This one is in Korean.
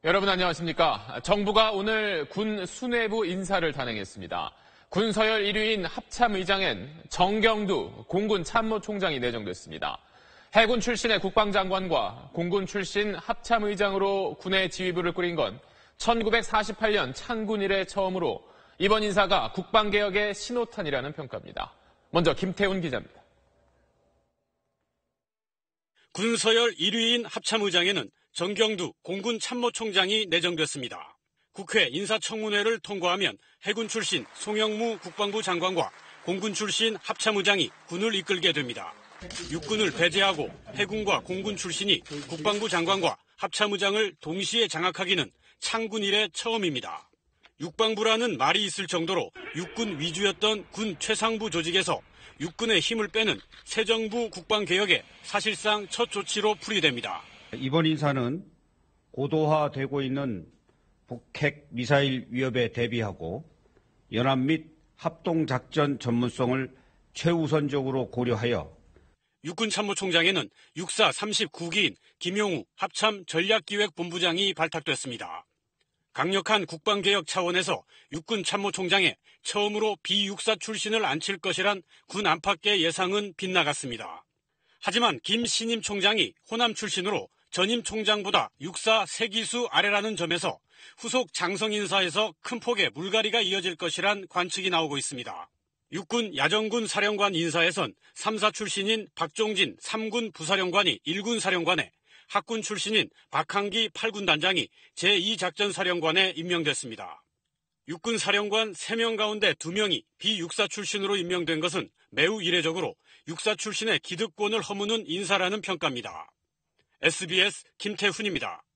여러분 안녕하십니까? 정부가 오늘 군 수뇌부 인사를 단행했습니다. 군 서열 1위인 합참의장엔 정경두 공군 참모총장이 내정됐습니다. 해군 출신의 국방장관과 공군 출신 합참의장으로 군의 지휘부를 꾸린 건 1948년 창군 이래 처음으로 이번 인사가 국방개혁의 신호탄이라는 평가입니다. 먼저 김태훈 기자입니다. 군 서열 1위인 합참의장에는 정경두 공군 참모총장이 내정됐습니다. 국회 인사청문회를 통과하면 해군 출신 송영무 국방부 장관과 공군 출신 합참의장이 군을 이끌게 됩니다. 육군을 배제하고 해군과 공군 출신이 국방부 장관과 합참의장을 동시에 장악하기는 창군 이래 처음입니다. 육방부라는 말이 있을 정도로 육군 위주였던 군 최상부 조직에서 육군의 힘을 빼는 새 정부 국방개혁의 사실상 첫 조치로 풀이됩니다. 이번 인사는 고도화되고 있는 북핵 미사일 위협에 대비하고 연합 및 합동작전 전문성을 최우선적으로 고려하여 육군 참모총장에는 육사 39기인 김용우 합참 전략기획본부장이 발탁됐습니다. 강력한 국방개혁 차원에서 육군 참모총장에 처음으로 비육사 출신을 앉힐 것이란 군 안팎의 예상은 빗나갔습니다. 하지만 김 신임 총장이 호남 출신으로 전임 총장보다 육사 3기수 아래라는 점에서 후속 장성 인사에서 큰 폭의 물갈이가 이어질 것이란 관측이 나오고 있습니다. 육군 야정군 사령관 인사에선 3사 출신인 박종진 3군 부사령관이 1군 사령관에 학군 출신인 박항기 8군 단장이 제2작전사령관에 임명됐습니다. 육군 사령관 3명 가운데 2명이 비육사 출신으로 임명된 것은 매우 이례적으로 육사 출신의 기득권을 허무는 인사라는 평가입니다. SBS 김태훈입니다.